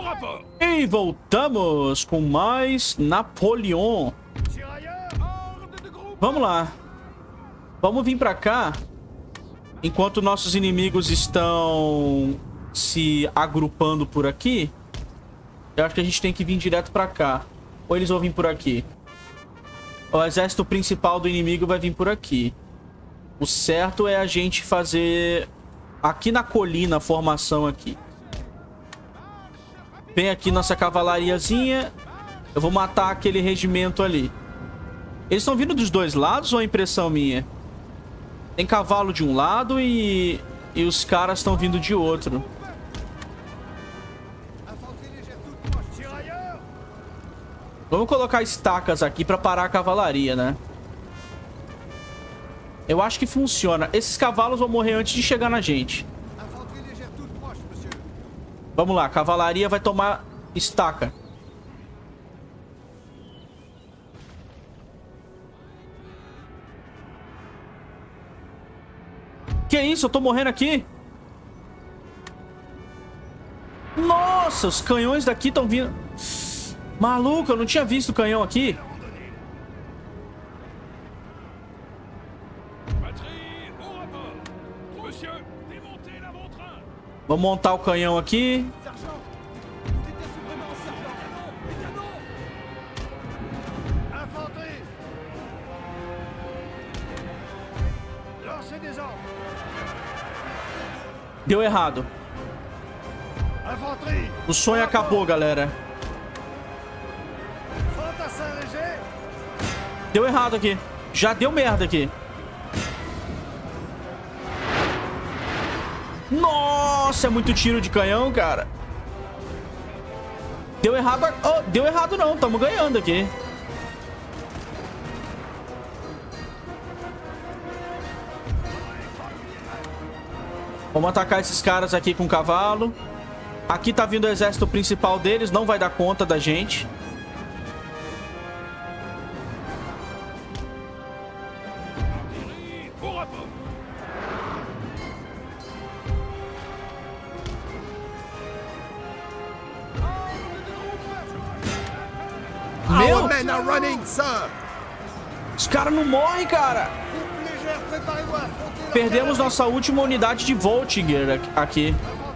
E voltamos com mais Napoleon. Vamos lá. Vamos vir pra cá. Enquanto nossos inimigos estão se agrupando por aqui, eu acho que a gente tem que vir direto pra cá. Ou eles vão vir por aqui. O exército principal do inimigo vai vir por aqui. O certo é a gente fazer aqui na colina a formação aqui. Vem aqui nossa cavalariazinha. Eu vou matar aquele regimento ali. Eles estão vindo dos dois lados ou é impressão minha? Tem cavalo de um lado e os caras estão vindo de outro. Vamos colocar estacas aqui pra parar a cavalaria, né? Eu acho que funciona. Esses cavalos vão morrer antes de chegar na gente. Vamos lá, a cavalaria vai tomar estaca. Que isso? Eu tô morrendo aqui? Nossa, os canhões daqui estão vindo. Maluco, eu não tinha visto o canhão aqui. Vamos montar o canhão aqui. Deu errado. O sonho acabou, galera. Deu errado aqui. Já deu merda aqui. Nossa, é muito tiro de canhão, cara. Deu errado. Oh, deu errado não, tamo ganhando aqui. Vamos atacar esses caras aqui com cavalo. Aqui tá vindo o exército principal deles. Não vai dar conta da gente. Meu Deus! Os caras não morrem, cara. Perdemos nossa última unidade de Voltiger aqui.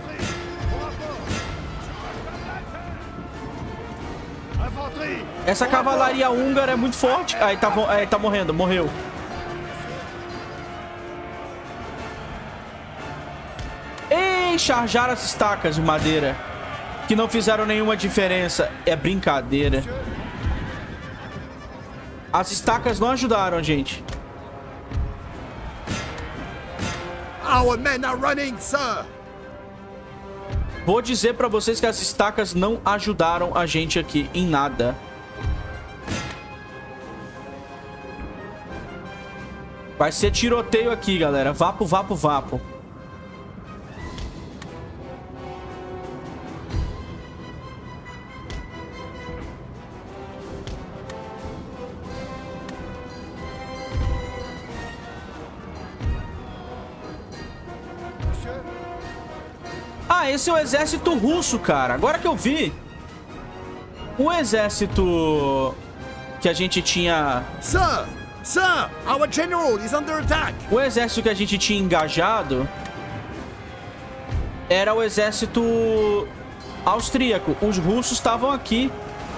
Essa cavalaria húngara é muito forte. Aí tá morrendo, morreu. Ei, charjaram as estacas de madeira, que não fizeram nenhuma diferença. É brincadeira. As estacas não ajudaram, gente. Our men are running, sir. Vou dizer pra vocês que as estacas não ajudaram a gente aqui em nada. Vai ser tiroteio aqui, galera. Vapo, vapo, vapo. Ah, esse é o exército russo, cara. Agora que eu vi. O exército que a gente tinha... Sir! Sir! Our general is under attack! O exército que a gente tinha engajado era o exército austríaco. Os russos estavam aqui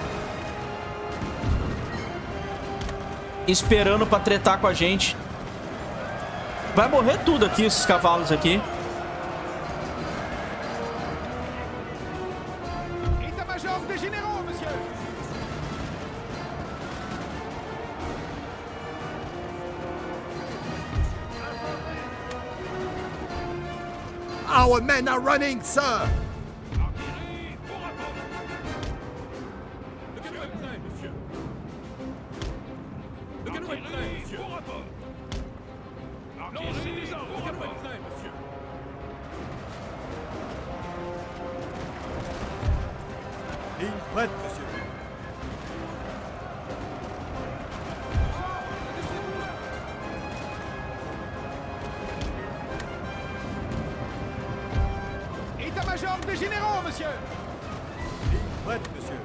esperando pra tretar com a gente. Vai morrer tudo aqui, esses cavalos aqui. Our men are running, sir! Ligne prête, monsieur. État-major des généraux, monsieur. Prête, monsieur.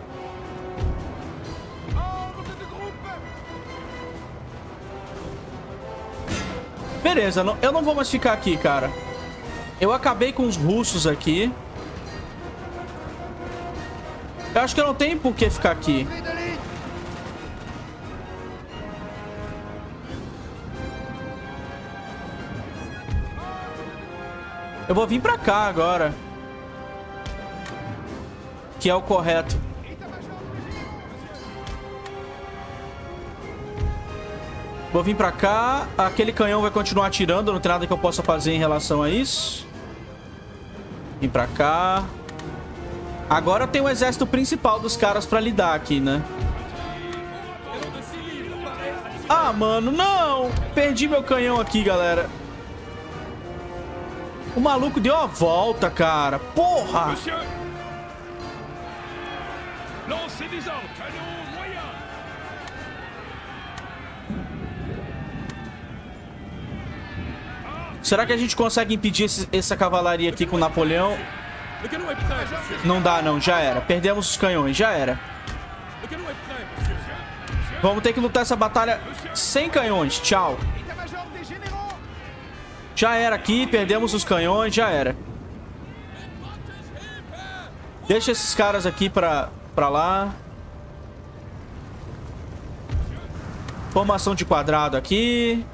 Beleza, eu não vou mais ficar aqui, cara. Eu acabei com os russos aqui. Eu acho que eu não tenho por que ficar aqui. Eu vou vir pra cá agora. Que é o correto. Vou vir pra cá. Aquele canhão vai continuar atirando. Não tem nada que eu possa fazer em relação a isso. Vim pra cá. Agora tem o exército principal dos caras pra lidar aqui, né? Ah, mano, não! Perdi meu canhão aqui, galera. O maluco deu a volta, cara. Porra! Será que a gente consegue impedir essa cavalaria aqui com o Napoleão? Não dá, não. Já era. Perdemos os canhões. Já era. Vamos ter que lutar essa batalha sem canhões. Tchau. Já era aqui. Perdemos os canhões. Já era. Deixa esses caras aqui pra lá. Formação de quadrado aqui.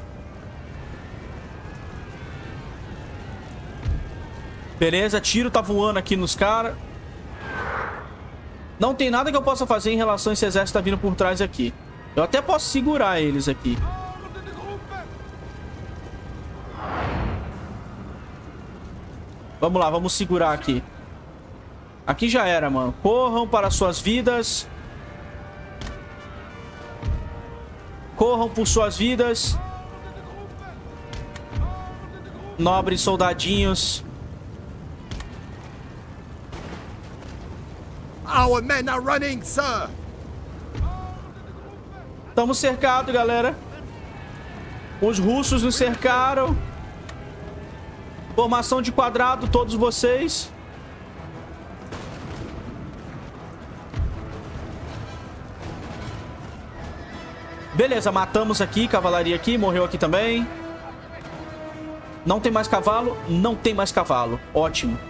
Beleza, tiro tá voando aqui nos caras. Não tem nada que eu possa fazer em relação a esse exército tá vindo por trás aqui. Eu até posso segurar eles aqui. Vamos lá, vamos segurar aqui. Aqui já era, mano. Corram para suas vidas. Corram por suas vidas. Nobres soldadinhos. Our men are running, sir. Estamos cercados, galera. Os russos nos cercaram. Formação de quadrado, todos vocês. Beleza, matamos aqui, cavalaria aqui, morreu aqui também. Não tem mais cavalo? Não tem mais cavalo. Ótimo.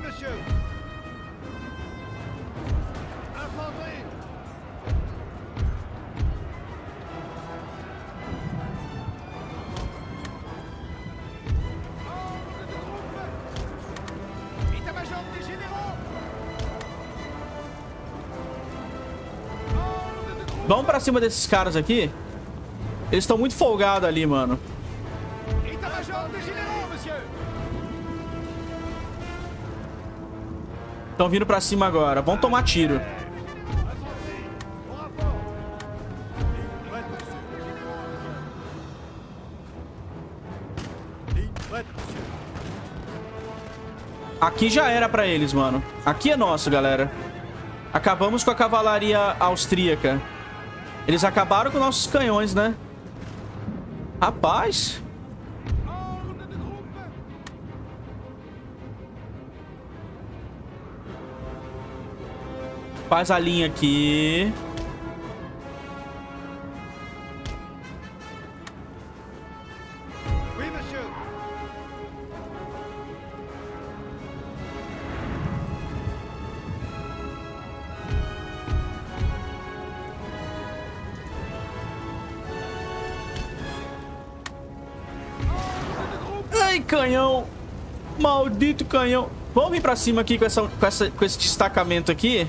Vamos pra cima desses caras aqui. Eles estão muito folgados ali, mano. Estão vindo pra cima agora. Vão tomar tiro. Aqui já era pra eles, mano. Aqui é nosso, galera. Acabamos com a cavalaria austríaca. Eles acabaram com nossos canhões, né? Rapaz. Faz a linha aqui. Ai, canhão. Maldito canhão. Vamos vir pra cima aqui com esse destacamento aqui.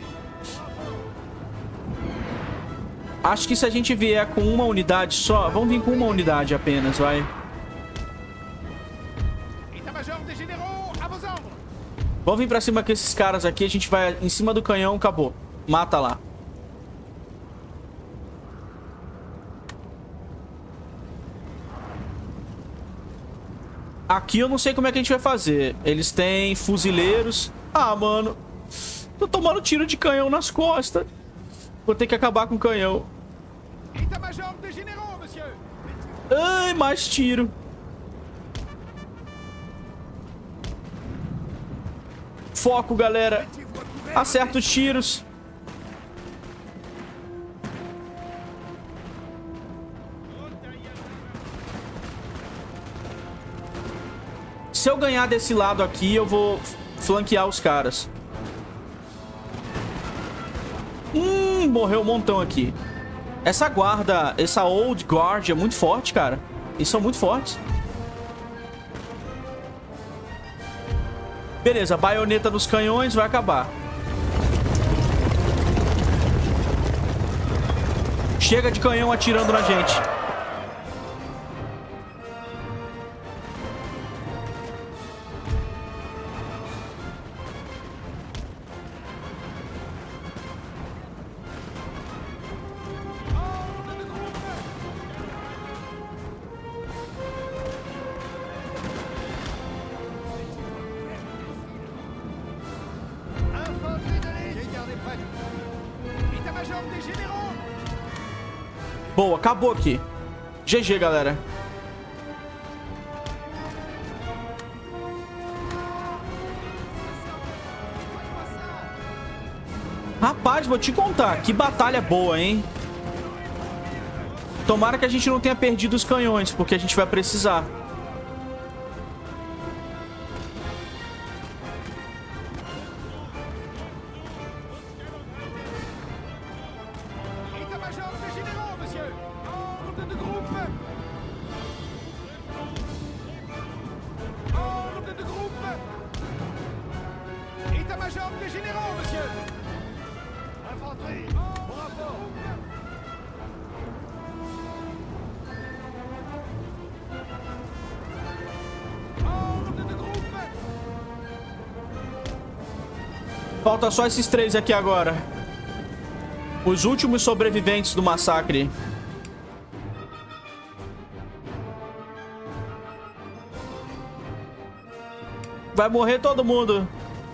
Acho que se a gente vier com uma unidade só... Vamos vir com uma unidade apenas, vai. Vamos vir pra cima com esses caras aqui. A gente vai em cima do canhão, acabou. Mata lá. Aqui eu não sei como é que a gente vai fazer. Eles têm fuzileiros. Ah, mano. Tô tomando tiro de canhão nas costas. Vou ter que acabar com o canhão. Ai, mais tiro. Foco, galera. Acerta os tiros. Se eu ganhar desse lado aqui, eu vou flanquear os caras. Morreu um montão aqui. Essa guarda, essa Old Guard é muito forte, cara. Eles são muito fortes. Beleza, a baioneta nos canhões vai acabar. Chega de canhão atirando na gente. Boa, acabou aqui. GG, galera. Rapaz, vou te contar. Que batalha boa, hein? Tomara que a gente não tenha perdido os canhões, porque a gente vai precisar. Falta só esses 3 aqui agora. Os últimos sobreviventes do massacre. Vai morrer todo mundo.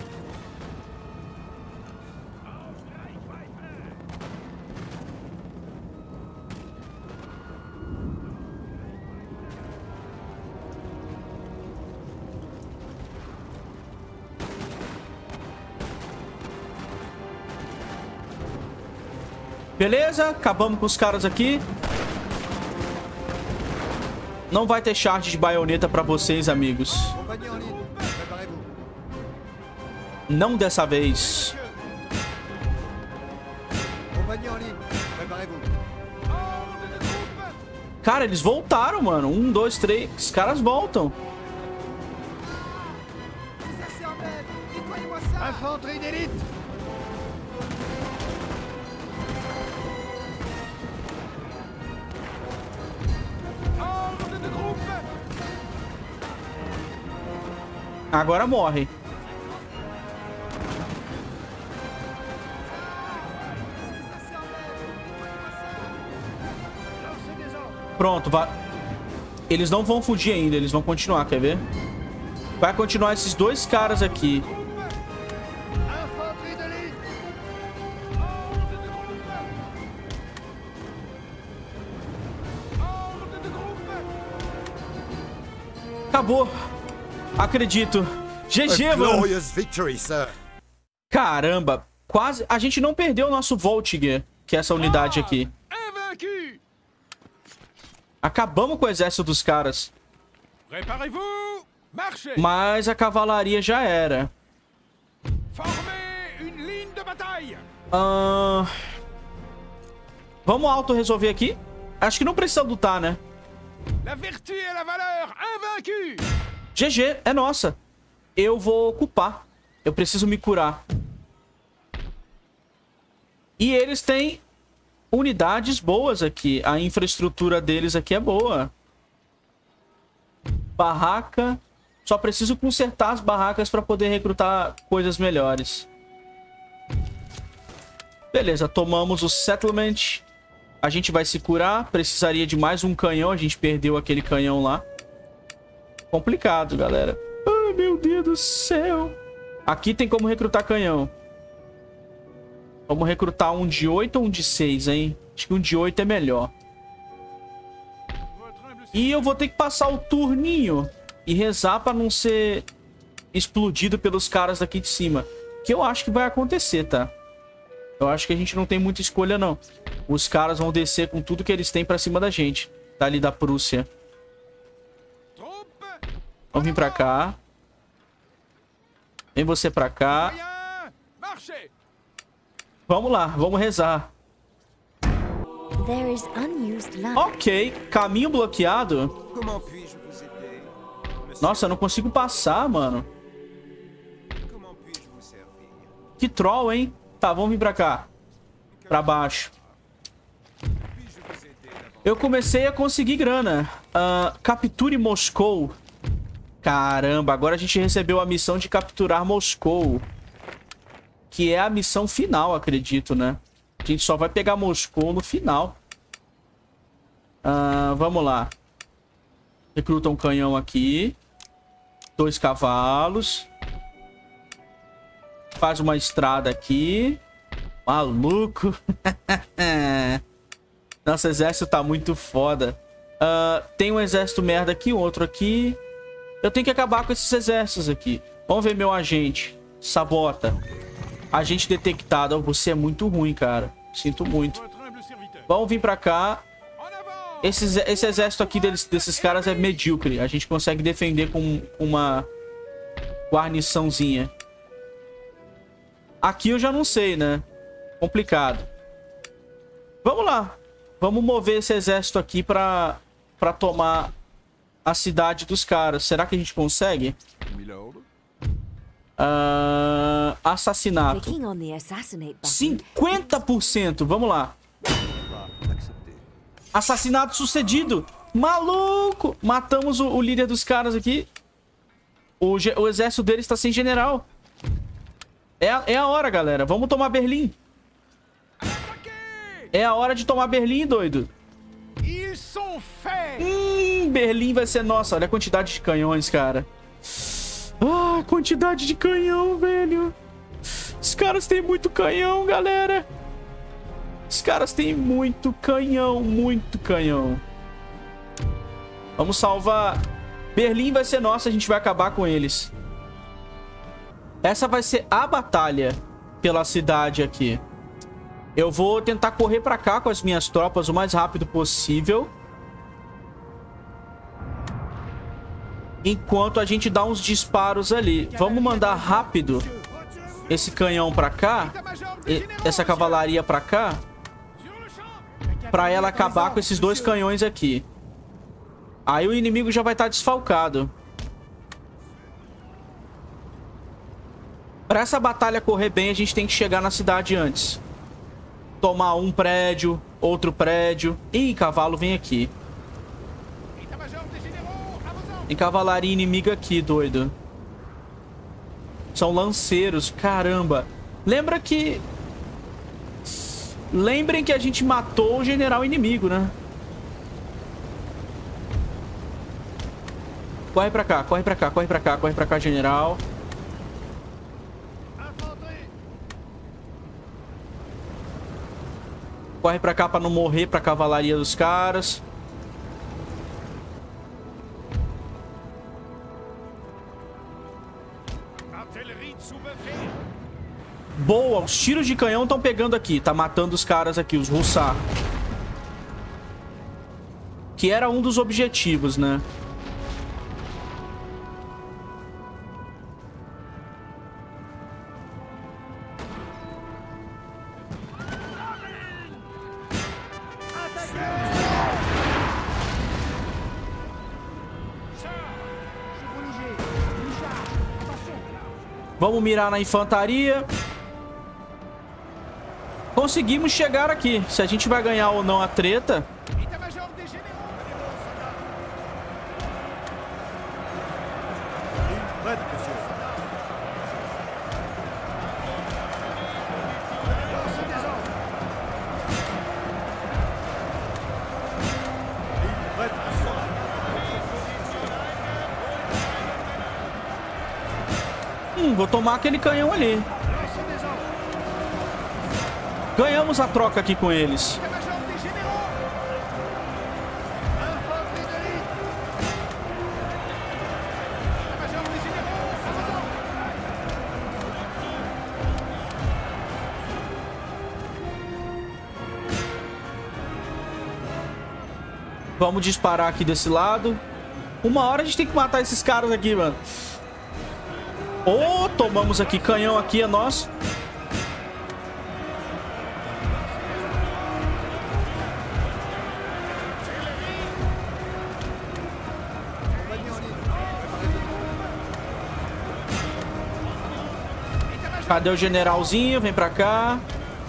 Beleza, acabamos com os caras aqui. Não vai ter charge de baioneta pra vocês, amigos. Não dessa vez. Cara, eles voltaram, mano. 1, 2, 3. Os caras voltam. Infanterie d'élite. Agora morre. Pronto, vai. Eles não vão fugir ainda, eles vão continuar, quer ver? Vai continuar esses 2 caras aqui. Acabou. Acredito. GG, mano. Caramba. Quase. A gente não perdeu o nosso Voltiger, que é essa unidade aqui. Acabamos com o exército dos caras. Mas a cavalaria já era. Vamos auto-resolver aqui? Acho que não precisa lutar, né? GG, é nossa. Eu vou ocupar. Eu preciso me curar. E eles têm unidades boas aqui. A infraestrutura deles aqui é boa. Barraca. Só preciso consertar as barracas para poder recrutar coisas melhores. Beleza, tomamos o settlement. A gente vai se curar. Precisaria de mais um canhão. A gente perdeu aquele canhão lá. Complicado, galera. Ai, meu Deus do céu. Aqui tem como recrutar canhão. Vamos recrutar um de 8 ou um de 6, hein? Acho que um de 8 é melhor. E eu vou ter que passar o turninho e rezar pra não ser explodido pelos caras daqui de cima. Que eu acho que vai acontecer, tá? Eu acho que a gente não tem muita escolha, não. Os caras vão descer com tudo que eles têm pra cima da gente. Dali da Prússia. Vamos vir pra cá. Vem você pra cá. Vamos lá, vamos rezar. Ok, caminho bloqueado. Nossa, eu não consigo passar, mano. Que troll, hein? Tá, vamos vir pra cá. Pra baixo. Eu comecei a conseguir grana. Capture Moscou. Caramba, agora a gente recebeu a missão de capturar Moscou. Que é a missão final, acredito, né? A gente só vai pegar Moscou no final. Vamos lá. Recruta um canhão aqui. 2 cavalos. Faz uma estrada aqui. Maluco. Nosso exército tá muito foda. Tem um exército merda aqui, outro aqui. Eu tenho que acabar com esses exércitos aqui. Vamos ver meu agente. Sabota. Agente detectado. Oh, você é muito ruim, cara. Sinto muito. Vamos vir pra cá. Esse exército aqui desses caras é medíocre. A gente consegue defender com uma guarniçãozinha. Aqui eu já não sei, né? Complicado. Vamos lá. Vamos mover esse exército aqui pra tomar a cidade dos caras. Será que a gente consegue? Assassinato. 50%. Vamos lá. Assassinato sucedido. Maluco. Matamos o líder dos caras aqui. O exército deles está sem general. É a hora, galera. Vamos tomar Berlim. É a hora de tomar Berlim, doido. Berlim vai ser nossa. Olha a quantidade de canhões, cara. Quantidade de canhão, velho. Os caras têm muito canhão, galera. Os caras têm muito canhão, muito canhão. Vamos salvar. Berlim vai ser nossa, a gente vai acabar com eles. Essa vai ser a batalha pela cidade aqui. Eu vou tentar correr pra cá com as minhas tropas o mais rápido possível. Enquanto a gente dá uns disparos ali. Vamos mandar rápido esse canhão pra cá. Essa cavalaria pra cá. Pra ela acabar com esses 2 canhões aqui. Aí o inimigo já vai estar desfalcado. Pra essa batalha correr bem, a gente tem que chegar na cidade antes. Tomar um prédio, outro prédio. Ih, cavalo vem aqui. Tem cavalaria inimiga aqui, doido. São lanceiros, caramba. Lembrem que a gente matou o general inimigo, né? Corre pra cá, corre pra cá, corre pra cá, corre pra cá, general. Corre pra cá pra não morrer pra cavalaria dos caras. Boa, os tiros de canhão estão pegando aqui. Tá matando os caras aqui, os russar. Que era um dos objetivos, né? Vamos mirar na infantaria. Conseguimos chegar aqui. Se a gente vai ganhar ou não a treta. Vou tomar aquele canhão ali. Ganhamos a troca aqui com eles. Vamos disparar aqui desse lado. Uma hora a gente tem que matar esses caras aqui, mano. Oh, tomamos aqui. Canhão aqui é nosso. Cadê o generalzinho? Vem pra cá.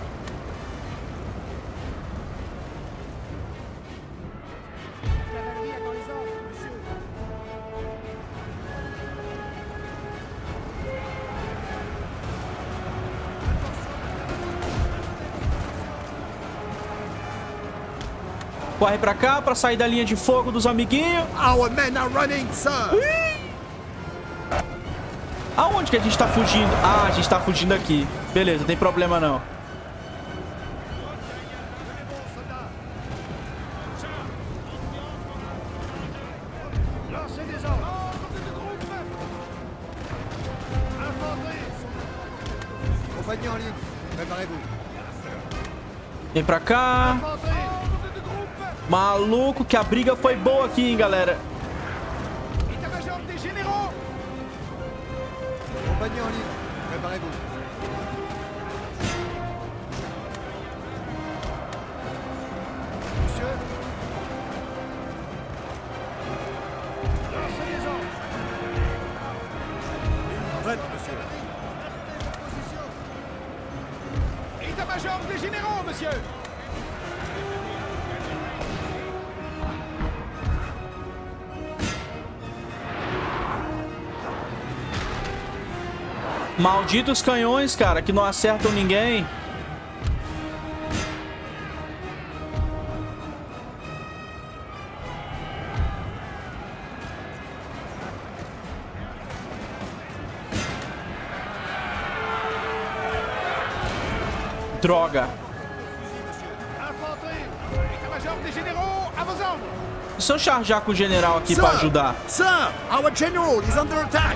Corre pra cá pra sair da linha de fogo dos amiguinhos. Our men are running, sir. Aonde que a gente tá fugindo? Ah, a gente tá fugindo aqui. Beleza, não tem problema não. Vem pra cá. Maluco, que a briga foi boa aqui, hein, galera. État-major des généraux, monsieur. Malditos canhões, cara, que não acertam ninguém. Droga. E se eu charjar com o general aqui pra ajudar? Sir, our general is under attack.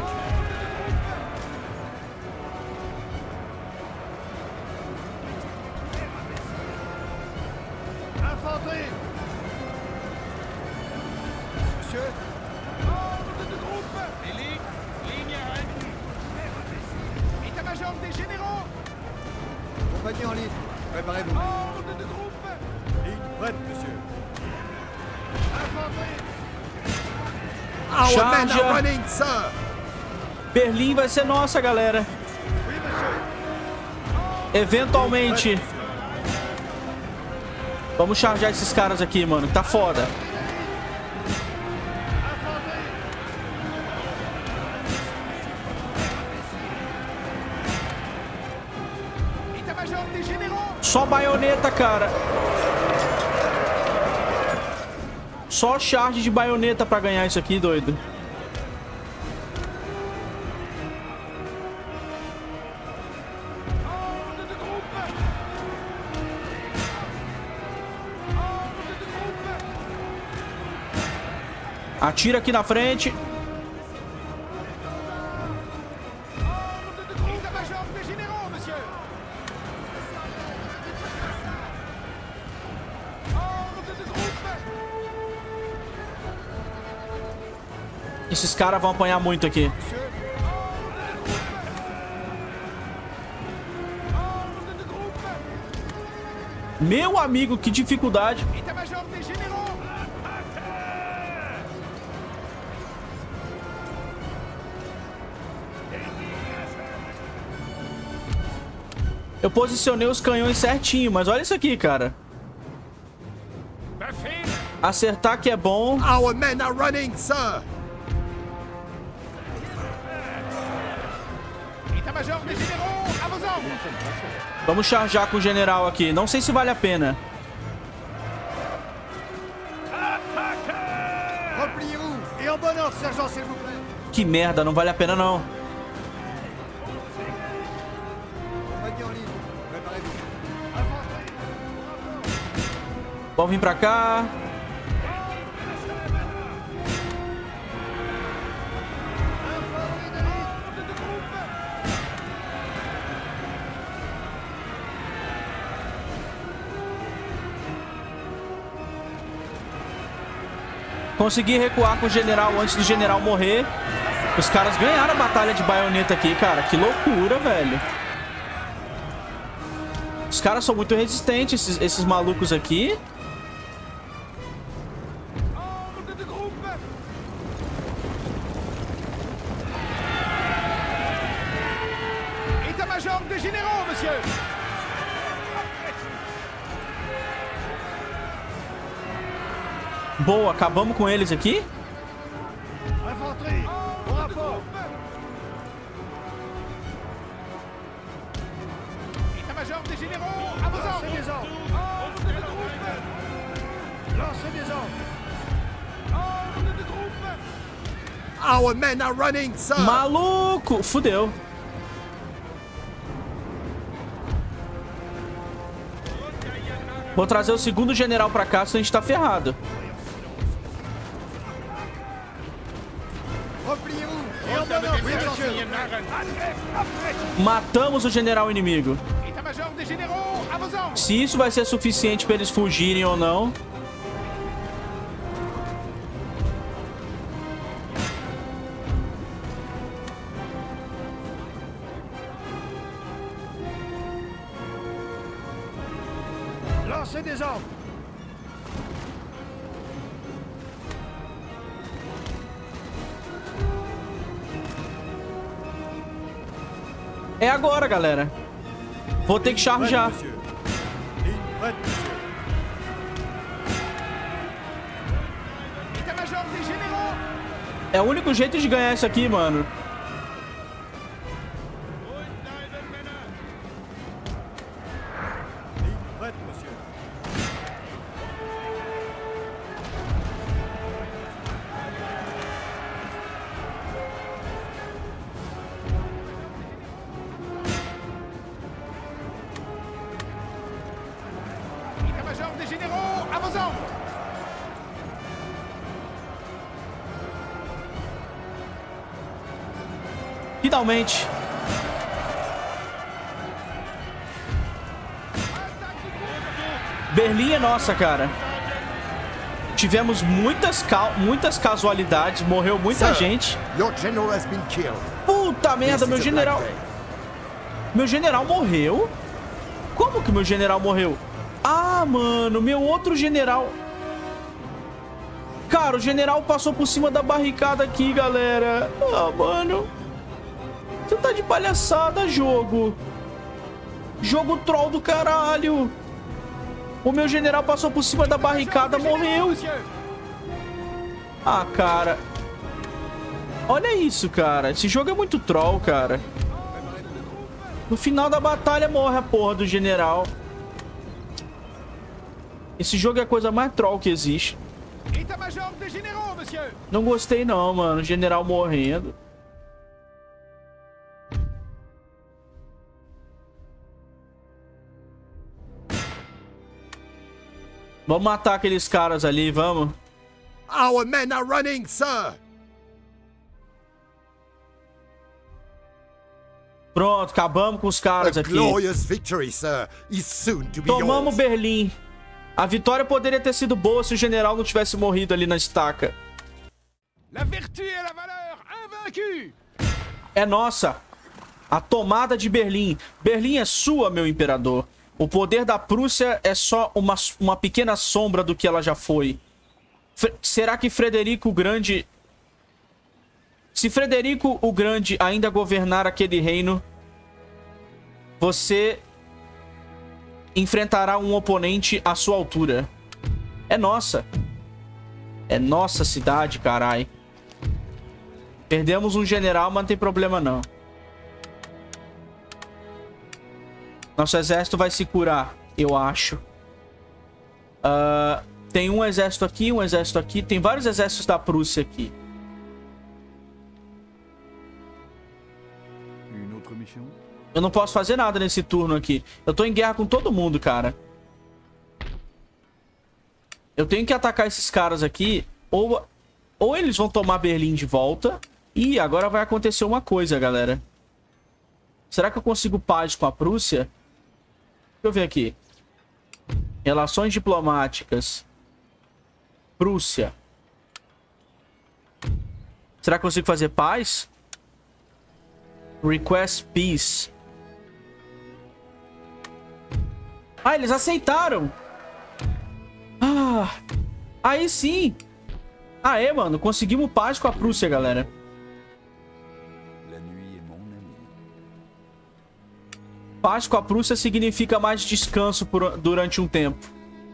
Monsieur. Ordre de groupe. Félix, ligne arrêtée. État-major des généraux. Compagnie en ligne. Préparez-vous. Ordre de groupe. Ligne prête, monsieur. Infanterie. Our men are running, sir. Berlim vai ser nossa, galera. Oui, monsieur. Eventualmente. Vamos charjar esses caras aqui, mano. Tá foda. Só baioneta, cara. Só charge de baioneta pra ganhar isso aqui, doido. Atira aqui na frente. Esses caras vão apanhar muito aqui. Meu amigo, que dificuldade. Eu posicionei os canhões certinho, mas olha isso aqui, cara. Acertar que é bom. Our men are running, sir. Vamos charjar com o general aqui. Não sei se vale a pena. Que merda, não vale a pena não. Vamos vir pra cá. Consegui recuar com o general antes do general morrer. Os caras ganharam a batalha de baioneta aqui, cara. Que loucura, velho. Os caras são muito resistentes, esses malucos aqui. État-major des généraux, monsieur. Boa, acabamos com eles aqui. Infanterie, au rapport. État-major des généraux, à vos ordres. Lancez des ordres. Lancez des ordres. Our men are running, sir. Maluco! Fudeu. Vou trazer o segundo general pra cá, senão a gente tá ferrado. Matamos o general inimigo. Se isso vai ser suficiente pra eles fugirem ou não. Lancez des ordres. É agora, galera. Vou ter que charjar. É o único jeito de ganhar isso aqui, mano. Finalmente. Berlim é nossa, cara. Tivemos muitas casualidades, morreu muita gente. Puta merda, meu general. Meu general morreu? Como que meu general morreu? Ah, mano, meu outro general. Cara, o general passou por cima da barricada aqui, galera. Ah, mano. Você tá de palhaçada, jogo. Jogo troll do caralho. O meu general passou por cima da barricada, morreu. Ah, cara. Olha isso, cara. Esse jogo é muito troll, cara. No final da batalha morre a porra do general. Esse jogo é a coisa mais troll que existe. Não gostei não, mano. General morrendo. Vamos matar aqueles caras ali, vamos. Our men are running, sir. Pronto, acabamos com os caras aqui. Tomamos Berlim. A vitória poderia ter sido boa se o general não tivesse morrido ali na estaca. É nossa. A tomada de Berlim. Berlim é sua, meu imperador. O poder da Prússia é só uma pequena sombra do que ela já foi. Será que Frederico o Grande... Se Frederico o Grande ainda governar aquele reino, você enfrentará um oponente à sua altura. É nossa. É nossa cidade, carai. Perdemos um general, mas não tem problema não. Nosso exército vai se curar, eu acho. Tem um exército aqui, um exército aqui. Tem vários exércitos da Prússia aqui. Eu não posso fazer nada nesse turno aqui. Eu tô em guerra com todo mundo, cara. Eu tenho que atacar esses caras aqui. Ou eles vão tomar Berlim de volta. Ih, agora vai acontecer uma coisa, galera. Será que eu consigo paz com a Prússia? Deixa eu ver aqui. Relações diplomáticas. Prússia. Será que eu consigo fazer paz? Request peace. Ah, eles aceitaram. Ah, aí sim. Aê, mano. Conseguimos paz com a Prússia, galera. Paz com a Prússia significa mais descanso durante um tempo.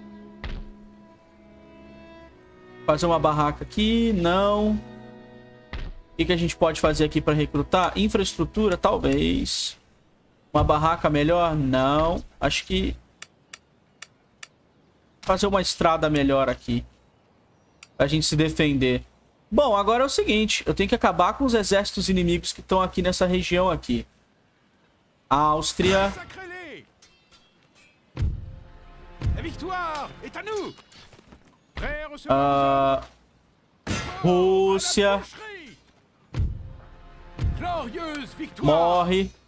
Fazer uma barraca aqui. Não. O que a gente pode fazer aqui para recrutar? Infraestrutura, talvez. Uma barraca melhor? Não. Acho que... fazer uma estrada melhor aqui. Pra gente se defender. Bom, agora é o seguinte. Eu tenho que acabar com os exércitos inimigos que estão aqui nessa região aqui. A Áustria... Rússia... morre.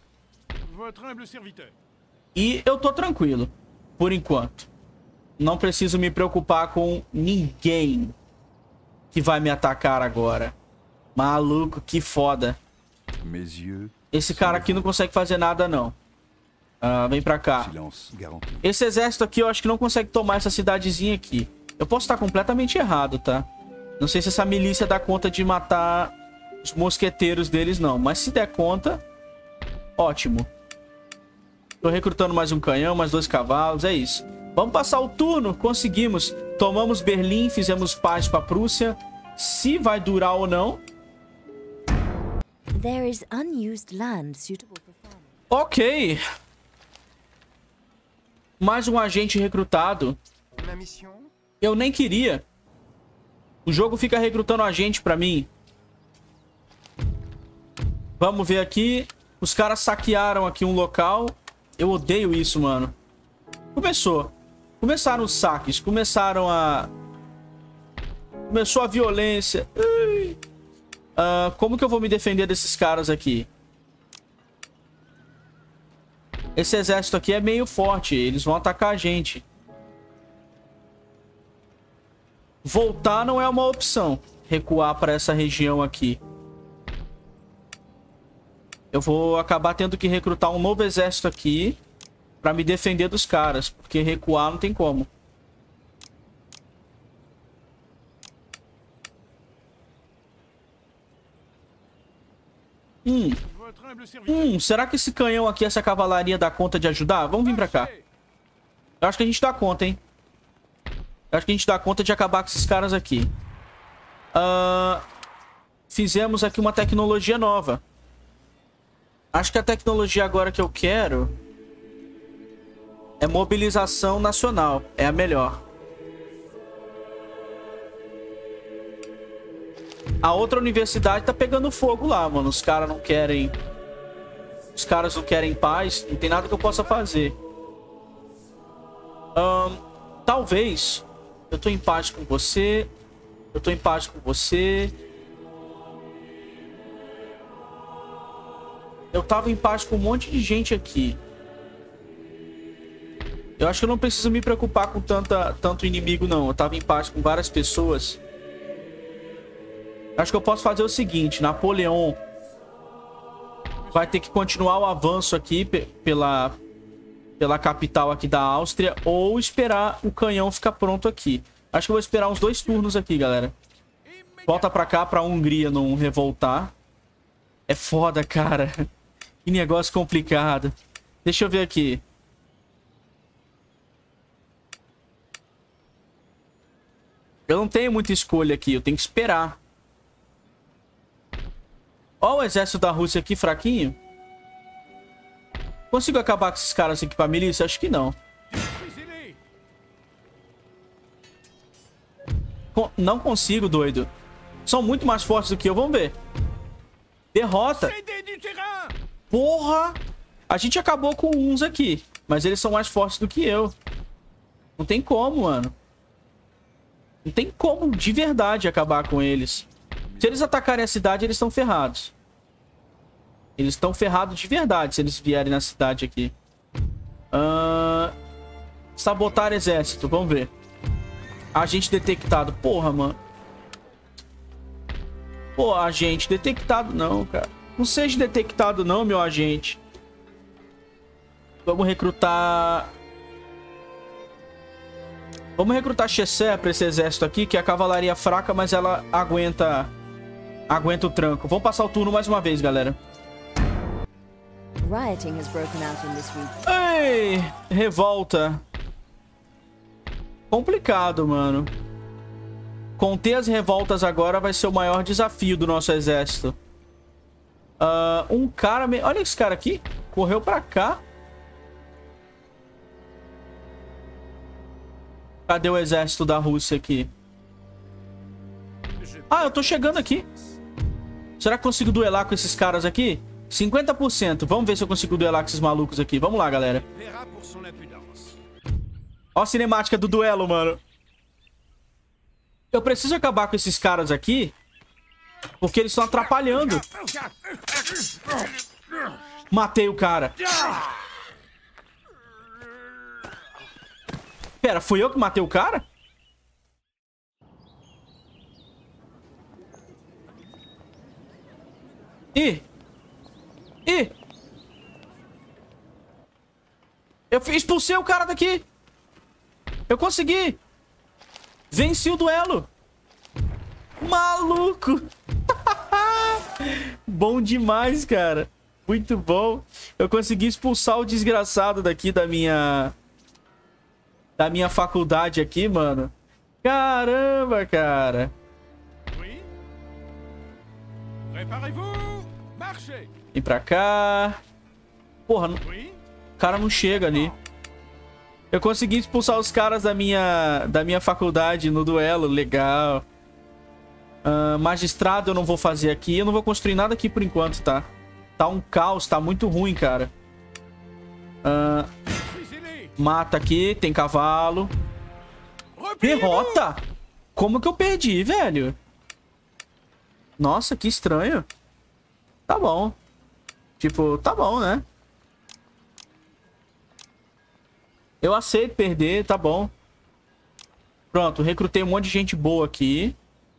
E eu tô tranquilo. Por enquanto. Não preciso me preocupar com ninguém que vai me atacar agora. Maluco, que foda. Esse cara aqui não consegue fazer nada, não. Vem pra cá. Esse exército aqui eu acho que não consegue tomar essa cidadezinha aqui. Eu posso estar completamente errado, tá? Não sei se essa milícia dá conta de matar os mosqueteiros deles, não. Mas se der conta, ótimo. Tô recrutando mais um canhão, mais 2 cavalos, é isso. Vamos passar o turno, conseguimos. Tomamos Berlim, fizemos paz com a Prússia. Se vai durar ou não. Ok. Mais um agente recrutado. Eu nem queria. O jogo fica recrutando agente pra mim. Vamos ver aqui. Os caras saquearam aqui um local. Eu odeio isso, mano. Começaram os saques. Começou a violência. Como que eu vou me defender desses caras aqui? Esse exército aqui é meio forte. Eles vão atacar a gente. Voltar não é uma opção. Recuar para essa região aqui. Eu vou acabar tendo que recrutar um novo exército aqui para me defender dos caras. Porque recuar não tem como. Será que esse canhão aqui, essa cavalaria dá conta de ajudar? Vamos vir pra cá. Eu acho que a gente dá conta, hein? Eu acho que a gente dá conta de acabar com esses caras aqui. Fizemos aqui uma tecnologia nova. Acho que a tecnologia agora que eu quero é mobilização nacional. É a melhor. A outra universidade tá pegando fogo lá, mano. Os caras não querem... Os caras não querem paz. Não tem nada que eu possa fazer. Talvez... Eu tô em paz com você. Eu tô em paz com você. Eu tava em paz com um monte de gente aqui. Eu acho que eu não preciso me preocupar com tanto inimigo, não. Eu tava em paz com várias pessoas. Acho que eu posso fazer o seguinte. Napoleão vai ter que continuar o avanço aqui pela capital aqui da Áustria. Ou esperar o canhão ficar pronto aqui. Acho que eu vou esperar uns 2 turnos aqui, galera. Volta pra cá pra Hungria não revoltar. É foda, cara. Que negócio complicado. Deixa eu ver aqui. Eu não tenho muita escolha aqui. Eu tenho que esperar. Ó o exército da Rússia aqui, fraquinho. Consigo acabar com esses caras aqui pra milícia? Acho que não. Não consigo, doido. São muito mais fortes do que eu. Vamos ver. Derrota. Porra. A gente acabou com uns aqui. Mas eles são mais fortes do que eu. Não tem como, mano. Não tem como de verdade acabar com eles. Se eles atacarem a cidade, eles estão ferrados. Eles estão ferrados de verdade se eles vierem na cidade aqui. Sabotar exército. Vamos ver. Agente detectado. Porra, mano. Pô, agente, detectado não, cara. Não seja detectado não, meu agente. Vamos recrutar... Vamos recrutar Chessé pra esse exército aqui, que é a cavalaria fraca, mas ela aguenta o tranco. Vamos passar o turno mais uma vez, galera. Ei, revolta. Complicado, mano. Conter as revoltas agora vai ser o maior desafio do nosso exército. Um cara... Olha esse cara aqui. Correu pra cá. Cadê o exército da Rússia aqui? Ah, eu tô chegando aqui. Será que consigo duelar com esses caras aqui? 50%. Vamos ver se eu consigo duelar com esses malucos aqui. Vamos lá, galera. Ó a cinemática do duelo, mano. Eu preciso acabar com esses caras aqui, porque eles estão atrapalhando. Matei o cara. Pera, fui eu que matei o cara? Ih! Eu expulsei o cara daqui! Eu consegui! Venci o duelo! Maluco! Bom demais, cara! Muito bom! Eu consegui expulsar o desgraçado daqui da minha faculdade aqui, mano. Caramba, cara! Vem pra cá. Porra, o cara não chega ali. Eu consegui expulsar os caras da minha faculdade no duelo. Legal. Magistrado eu não vou fazer aqui. Eu não vou construir nada aqui por enquanto, tá? Tá um caos, tá muito ruim, cara. Mata aqui, tem cavalo. Derrota? Como que eu perdi, velho? Nossa, que estranho. Tá bom. Tipo, tá bom, né? Eu aceito perder, tá bom. Pronto, recrutei um monte de gente boa aqui.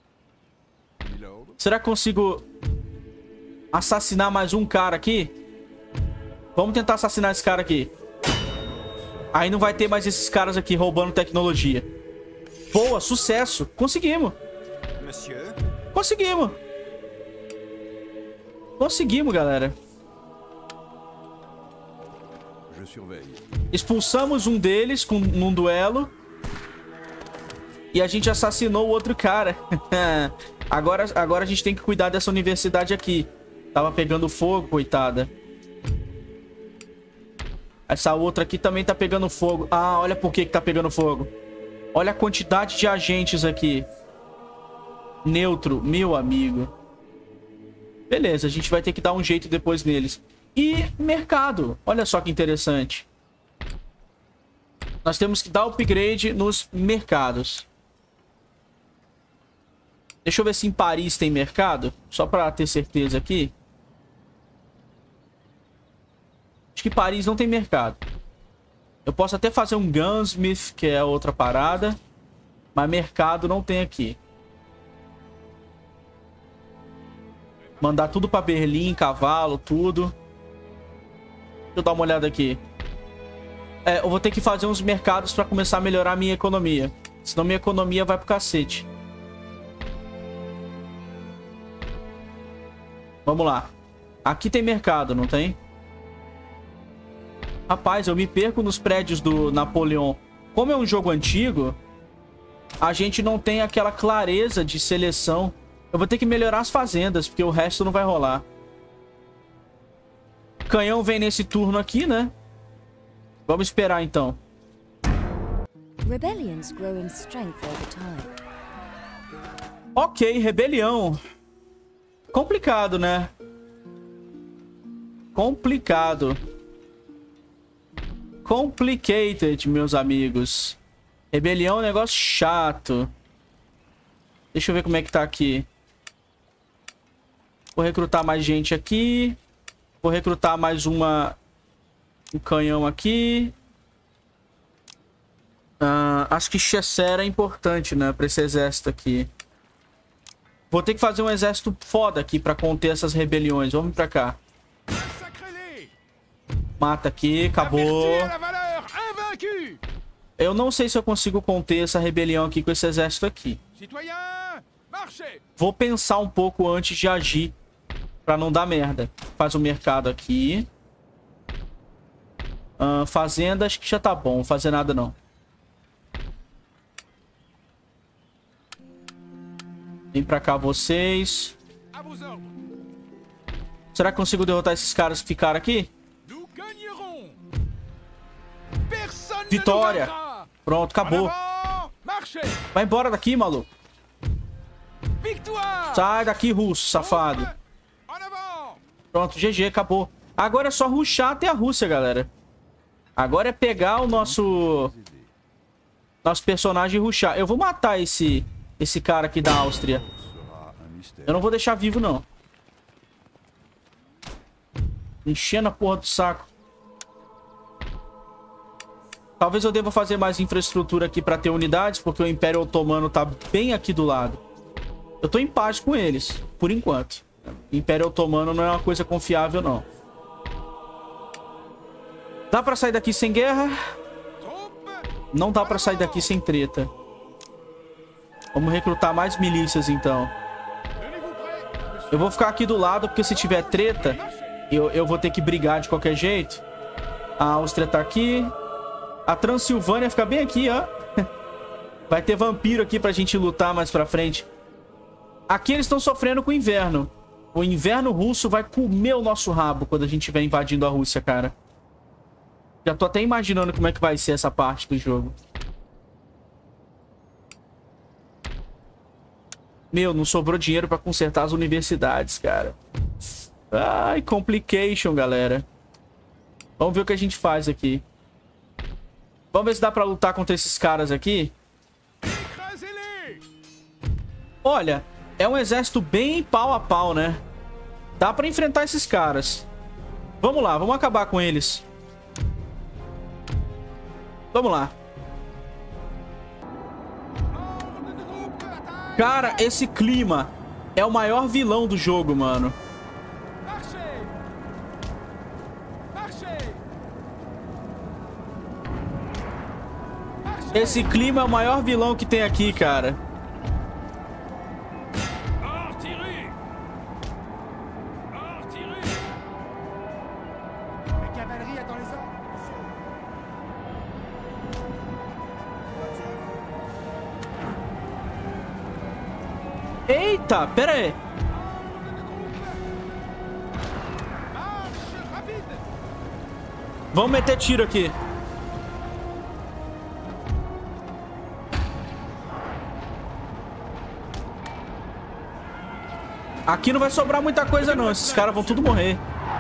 Será que consigo assassinar mais um cara aqui? Vamos tentar assassinar esse cara aqui. Aí não vai ter mais esses caras aqui roubando tecnologia. Boa, sucesso. Conseguimos. Conseguimos. Conseguimos, galera. Expulsamos um deles num duelo. E a gente assassinou o outro cara. Agora a gente tem que cuidar dessa universidade aqui. Tava pegando fogo, coitada. Essa outra aqui também tá pegando fogo. Ah, olha por que tá pegando fogo. Olha a quantidade de agentes aqui. Neutro, meu amigo. Beleza, a gente vai ter que dar um jeito depois neles. E mercado. Olha só que interessante. Nós temos que dar upgrade nos mercados. Deixa eu ver se em Paris tem mercado. Só pra ter certeza aqui. Acho que Paris não tem mercado. Eu posso até fazer um Gunsmith, que é outra parada. Mas mercado não tem aqui. Mandar tudo pra Berlim, cavalo, tudo. Deixa eu dar uma olhada aqui. Eu vou ter que fazer uns mercados pra começar a melhorar a minha economia. Senão minha economia vai pro cacete. Vamos lá. Aqui tem mercado, não tem? Rapaz, eu me perco nos prédios do Napoleão. Como é um jogo antigo, a gente não tem aquela clareza de seleção. Eu vou ter que melhorar as fazendas, porque o resto não vai rolar. Canhão vem nesse turno aqui, né? Vamos esperar, então. Ok, rebelião. Complicado, né? Complicado. Complicated, meus amigos. Rebelião é um negócio chato. Deixa eu ver como é que tá aqui. Vou recrutar mais gente aqui. Vou recrutar mais um canhão aqui. Acho que Chessé é importante, né? Pra esse exército aqui. Vou ter que fazer um exército foda aqui pra conter essas rebeliões. Vamos pra cá. Mata aqui, acabou. Eu não sei se eu consigo conter essa rebelião aqui com esse exército aqui. Vou pensar um pouco antes de agir pra não dar merda. Faz o mercado aqui. Fazenda, acho que já tá bom. Não fazer nada não. Vem pra cá vocês. Será que consigo derrotar esses caras que ficaram aqui? Vitória! Pronto, acabou. Vai embora daqui, maluco. Sai daqui, russo, safado. Pronto, GG, acabou. Agora é só rushar até a Rússia, galera. Agora é pegar o nosso personagem e rushar. Eu vou matar esse cara aqui da Áustria. Eu não vou deixar vivo, não. Enchendo a porra do saco. Talvez eu deva fazer mais infraestrutura aqui pra ter unidades, porque o Império Otomano tá bem aqui do lado. Eu tô em paz com eles, por enquanto. O Império Otomano não é uma coisa confiável, não. Dá pra sair daqui sem guerra? Não dá pra sair daqui sem treta. Vamos recrutar mais milícias, então. Eu vou ficar aqui do lado, porque se tiver treta, eu vou ter que brigar de qualquer jeito. A Áustria tá aqui. A Transilvânia fica bem aqui, ó. Vai ter vampiro aqui pra gente lutar mais pra frente. Aqui eles estão sofrendo com o inverno. O inverno russo vai comer o nosso rabo quando a gente estiver invadindo a Rússia, cara. Já tô até imaginando como é que vai ser essa parte do jogo. Meu, não sobrou dinheiro pra consertar as universidades, cara. Ai, complication, galera. Vamos ver o que a gente faz aqui. Vamos ver se dá pra lutar contra esses caras aqui. Olha, é um exército bem pau a pau, né? Dá pra enfrentar esses caras. Vamos lá, vamos acabar com eles. Vamos lá. Cara, esse clima é o maior vilão do jogo, mano. Esse clima é o maior vilão que tem aqui, cara. Eita, pera aí. Vamos meter tiro aqui. Aqui não vai sobrar muita coisa não. Esses caras vão tudo morrer.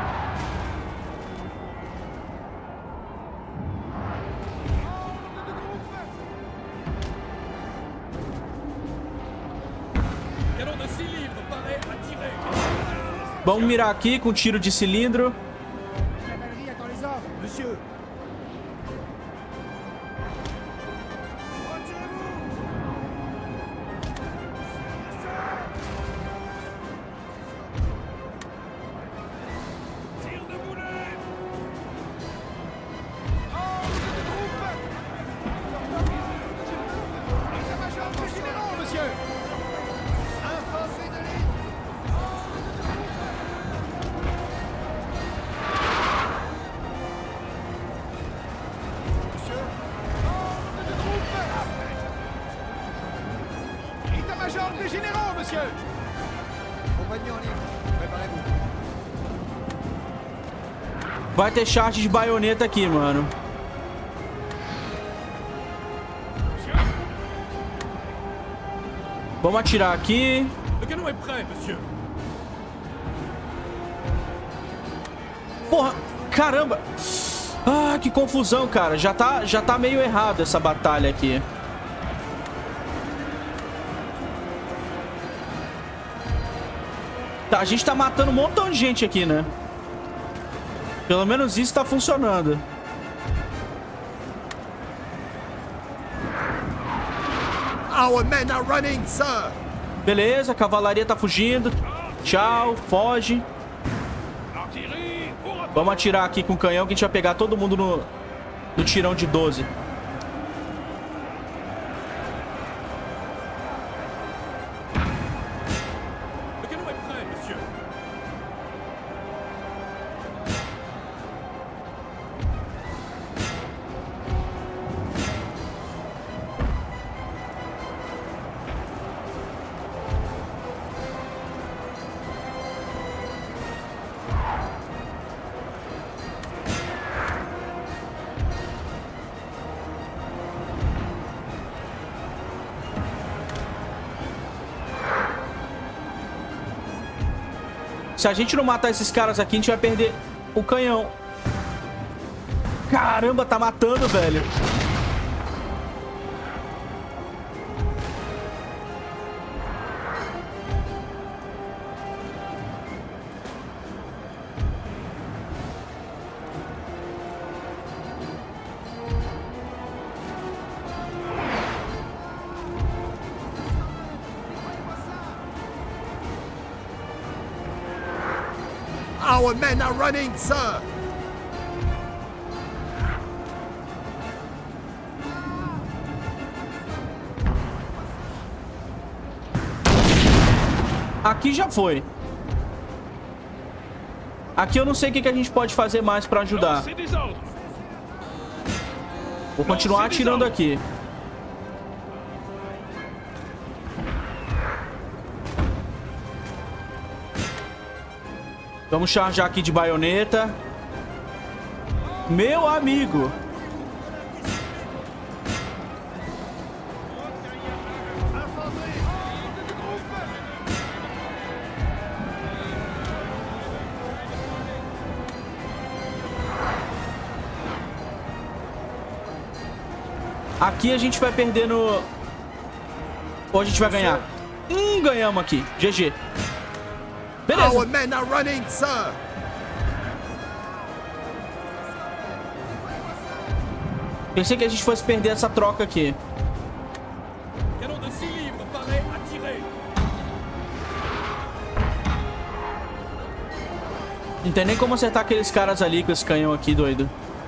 Vamos mirar aqui com tiro de cilindro. Vai ter charge de baioneta aqui, mano. Vamos atirar aqui. Porra, caramba. Ah, que confusão, cara. Já tá meio errado essa batalha aqui. Tá, a gente tá matando um montão de gente aqui, né? Pelo menos isso tá funcionando. Our men are running, sir. Beleza, a cavalaria tá fugindo. Tchau, foge. Vamos atirar aqui com o canhão que a gente vai pegar todo mundo no tirão de 12. Se a gente não matar esses caras aqui, a gente vai perder o canhão. Caramba, tá matando, velho. Our men are running, sir! Aqui já foi. Aqui eu não sei o que a gente pode fazer mais pra ajudar. Vou continuar atirando aqui. Vamos charjar aqui de baioneta. Meu amigo. Aqui a gente vai perder no... Ou a gente vai ganhar? Ganhamos aqui. GG. Beleza. Our men are running, sir! Pensei que a gente fosse perder essa troca aqui. Não tem nem como acertar aqueles caras ali com esse canhão aqui, doido.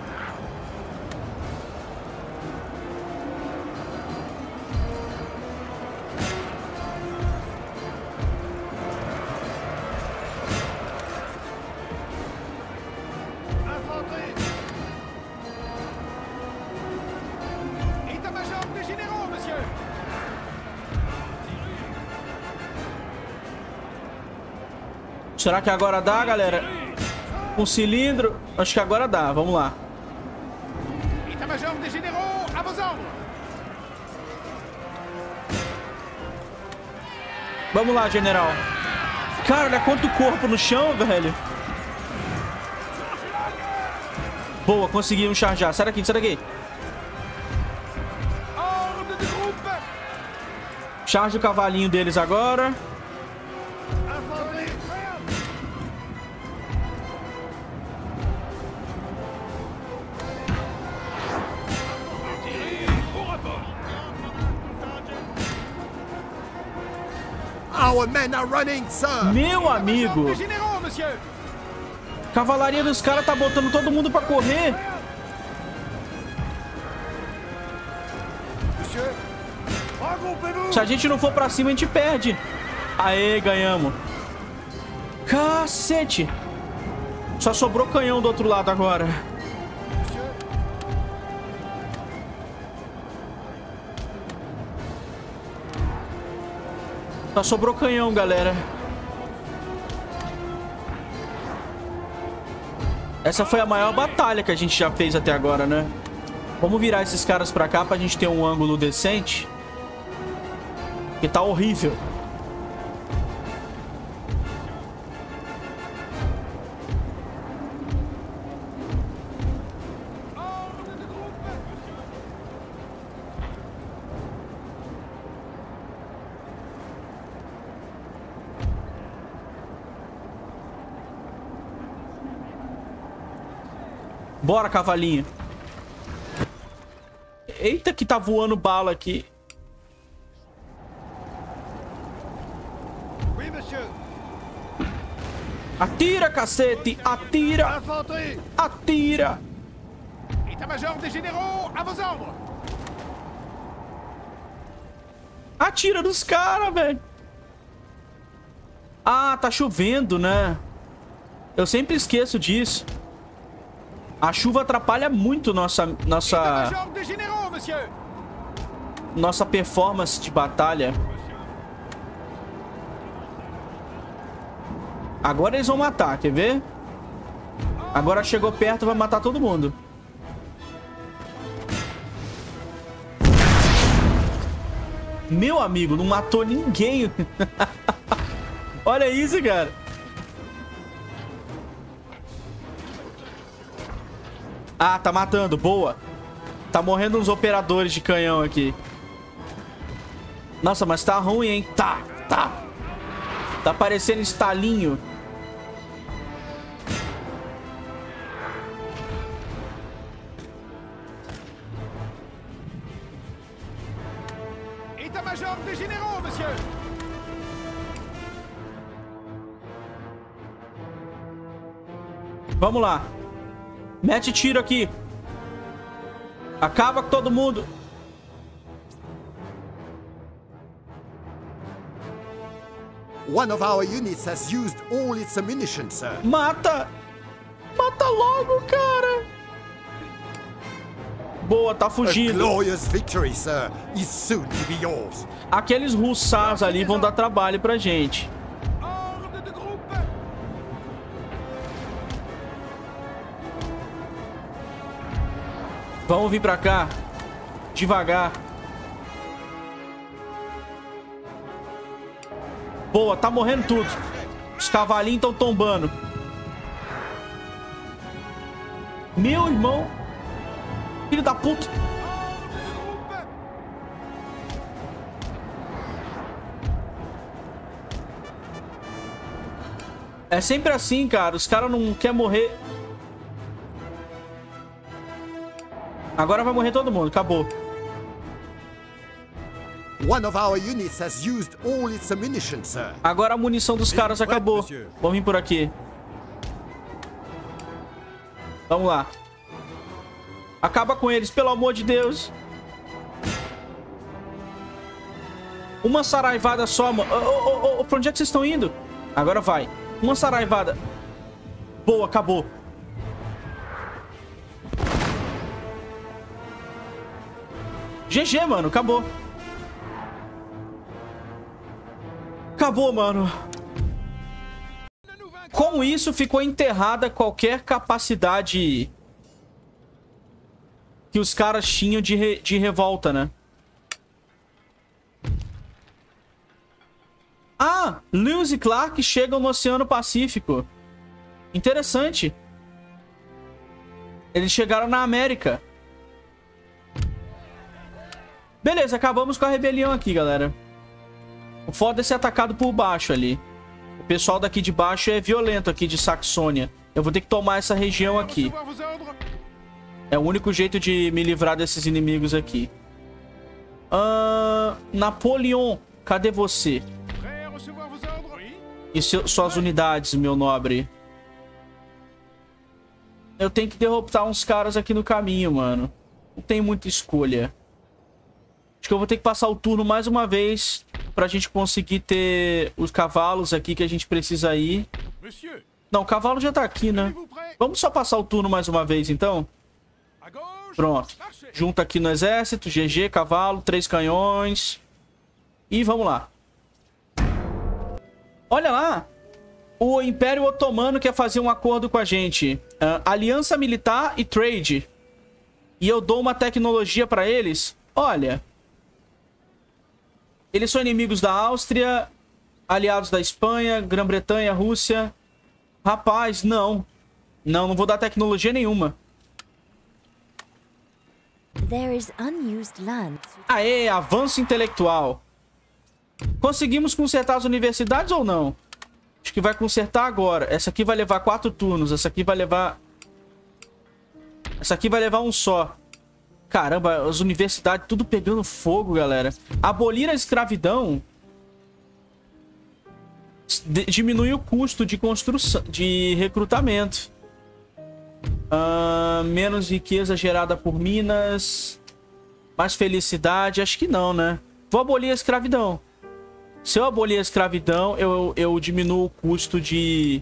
Será que agora dá, galera? Um cilindro? Acho que agora dá. Vamos lá. Vamos lá, general. Cara, olha quanto corpo no chão, velho. Boa, conseguimos charjar. Sai daqui, sai daqui. Charge o cavalinho deles agora. Our men are running, sir! Meu amigo! Cavalaria dos caras tá botando todo mundo pra correr. Se a gente não for pra cima, a gente perde. Aê, ganhamos. Cacete! Só sobrou canhão do outro lado agora. Só sobrou canhão, galera. Essa foi a maior batalha que a gente já fez até agora, né? Vamos virar esses caras pra cá pra gente ter um ângulo decente. Que tá horrível. Bora, cavalinho. Eita, que tá voando bala aqui. Atira, cacete! Atira! Infanterie! Atira! État-major des généraux, à vos ordres! Atira nos caras, velho! Ah, tá chovendo, né? Eu sempre esqueço disso. A chuva atrapalha muito nossa État-major des généraux, monsieur! nossa performance de batalha. Agora eles vão matar, quer ver? Agora chegou perto, vai matar todo mundo. Meu amigo, não matou ninguém. Olha isso, cara. Ah, tá matando. Boa. Tá morrendo uns operadores de canhão aqui. Nossa, mas tá ruim, hein? Tá. Tá parecendo estalinho. État-major des généraux, monsieur! Vamos lá. Mete tiro aqui. Acaba com todo mundo. One of our units has used all its ammunition, sir. Mata. Mata logo, cara. Boa, tá A fugindo. glorious victory, sir, is soon to be yours. Aqueles russars ali vão dar trabalho pra gente. Ordre de groupe! Vamos vir pra cá. Devagar. Boa, tá morrendo tudo. Os cavalinhos estão tombando. Meu irmão. Filho da puta. É sempre assim, cara. Os caras não querem morrer. Agora vai morrer todo mundo. Acabou. One of our units has used all its ammunition, sir. Agora a munição dos caras acabou. Vamos vir por aqui. Vamos lá. Acaba com eles, pelo amor de Deus. Uma saraivada só, mano. Pra onde é que vocês estão indo? Agora vai. Uma saraivada. Boa, acabou. GG, mano. Acabou. Acabou, mano. Com isso, ficou enterrada qualquer capacidade que os caras tinham de revolta, né? Ah, Lewis e Clark chegam no Oceano Pacífico. Interessante. Eles chegaram na América. Beleza, acabamos com a rebelião aqui, galera. O foda é ser atacado por baixo ali. O pessoal daqui de baixo é violento aqui de Saxônia. Eu vou ter que tomar essa região aqui. É o único jeito de me livrar desses inimigos aqui. Napoleon, cadê você? E suas unidades, meu nobre? Eu tenho que derrotar uns caras aqui no caminho, mano. Não tem muita escolha. Acho que eu vou ter que passar o turno mais uma vez pra gente conseguir ter os cavalos aqui que a gente precisa ir. Não, o cavalo já tá aqui, né? Vamos só passar o turno mais uma vez, então? Pronto. Junta aqui no exército. GG, cavalo, 3 canhões. E vamos lá. Olha lá. O Império Otomano quer fazer um acordo com a gente. Aliança militar e trade. E eu dou uma tecnologia pra eles. Olha. Eles são inimigos da Áustria, aliados da Espanha, Grã-Bretanha, Rússia. Rapaz, não. Não vou dar tecnologia nenhuma. Aê, avanço intelectual. Conseguimos consertar as universidades ou não? Acho que vai consertar agora. Essa aqui vai levar 4 turnos. Essa aqui vai levar... Essa aqui vai levar um só. Caramba, as universidades tudo pegando fogo, galera. Abolir a escravidão. diminui o custo de construção, de recrutamento. Menos riqueza gerada por minas. Mais felicidade. Acho que não, né? Vou abolir a escravidão. Se eu abolir a escravidão, eu diminuo o custo de...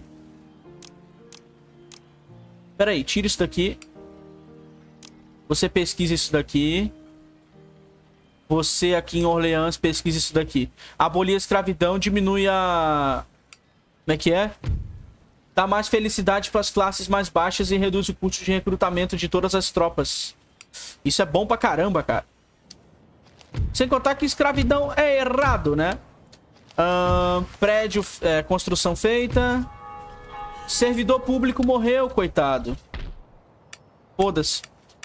Pera aí, tira isso daqui. Você pesquisa isso daqui. Você aqui em Orleans pesquisa isso daqui. Abolir a escravidão diminui a... Como é que é? Dá mais felicidade para as classes mais baixas e reduz o custo de recrutamento de todas as tropas. Isso é bom pra caramba, cara. Sem contar que escravidão é errado, né? Prédio, construção feita. Servidor público morreu, coitado. Foda-se.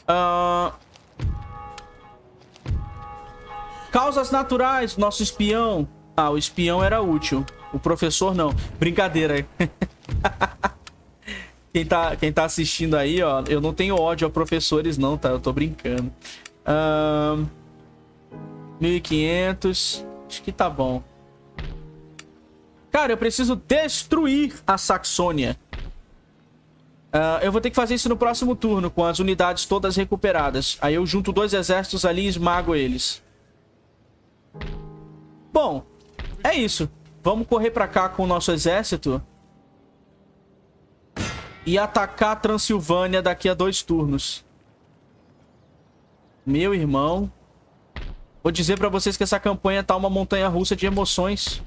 Causas naturais, nosso espião. Ah, o espião era útil. O professor não. Brincadeira. Quem tá assistindo aí, ó. Eu não tenho ódio a professores não, tá? Eu tô brincando. 1500. Acho que tá bom. Cara, eu preciso destruir a Saxônia. Eu vou ter que fazer isso no próximo turno, com as unidades todas recuperadas. Aí eu junto 2 exércitos ali e esmago eles. Bom, é isso. Vamos correr pra cá com o nosso exército. E atacar a Transilvânia daqui a 2 turnos. Meu irmão. Vou dizer pra vocês que essa campanha tá uma montanha-russa de emoções.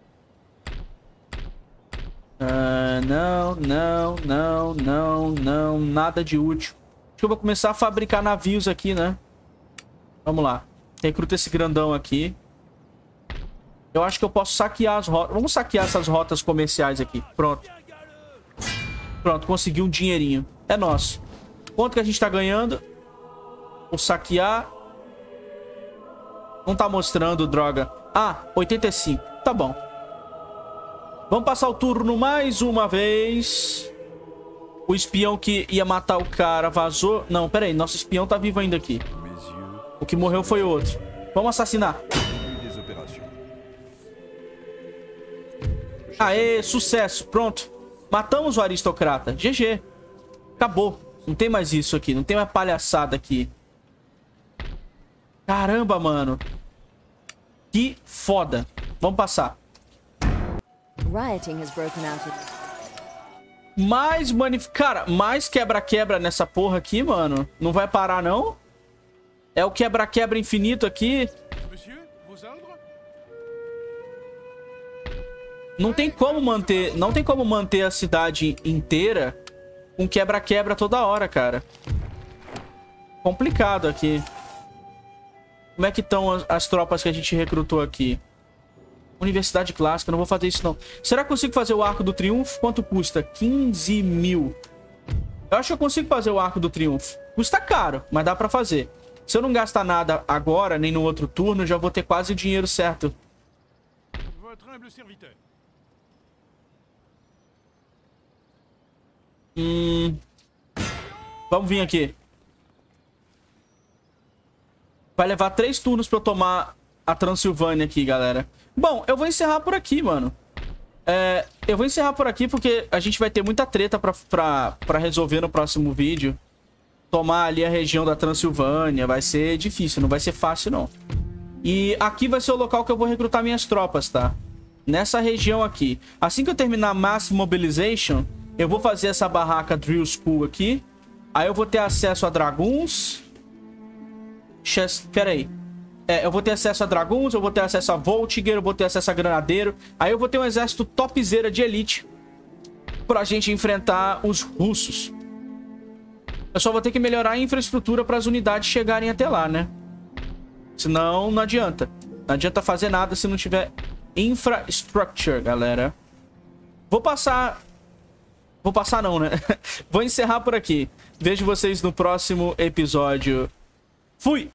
Não. Nada de útil. Acho que eu vou começar a fabricar navios aqui, né? Vamos lá. Recruta esse grandão aqui. Eu acho que eu posso saquear as rotas. Vamos saquear essas rotas comerciais aqui. Pronto. Pronto, consegui um dinheirinho. É nosso. Quanto que a gente tá ganhando? Vou saquear. Não tá mostrando, droga. Ah, 85. Tá bom. Vamos passar o turno mais uma vez. O espião que ia matar o cara vazou. Não, pera aí. Nosso espião tá vivo ainda aqui. O que morreu foi outro. Vamos assassinar. Aê, sucesso. Pronto. Matamos o aristocrata. GG. Acabou. Não tem mais isso aqui. Não tem mais palhaçada aqui. Caramba, mano. Que foda. Vamos passar. Cara, mais quebra-quebra nessa porra aqui, mano. Não vai parar, não? É o quebra-quebra infinito aqui. Não tem como manter a cidade inteira com quebra-quebra toda hora, cara. Complicado aqui. Como é que estão as tropas que a gente recrutou aqui? Universidade Clássica, não vou fazer isso não. Será que eu consigo fazer o Arco do Triunfo? Quanto custa? 15 mil. Eu acho que eu consigo fazer o Arco do Triunfo. Custa caro, mas dá pra fazer. Se eu não gastar nada agora, nem no outro turno, já vou ter quase o dinheiro certo. Vamos vir aqui. Vai levar 3 turnos pra eu tomar a Transilvânia aqui, galera. Bom, eu vou encerrar por aqui, mano. Eu vou encerrar por aqui porque a gente vai ter muita treta pra resolver no próximo vídeo. Tomar ali a região da Transilvânia vai ser difícil, não vai ser fácil, não. E aqui vai ser o local que eu vou recrutar minhas tropas, tá? Nessa região aqui. Assim que eu terminar Mass Mobilization, eu vou fazer essa barraca Drill School aqui. Aí eu vou ter acesso a Dragoons. Pera aí. Eu vou ter acesso a Dragoons, eu vou ter acesso a Voltiger, eu vou ter acesso a Granadeiro. Aí eu vou ter um exército topzera de elite pra gente enfrentar os russos. Eu só vou ter que melhorar a infraestrutura para as unidades chegarem até lá, né? Senão, não adianta. Não adianta fazer nada se não tiver infrastructure, galera. Vou passar não, né? Vou encerrar por aqui. Vejo vocês no próximo episódio. Fui!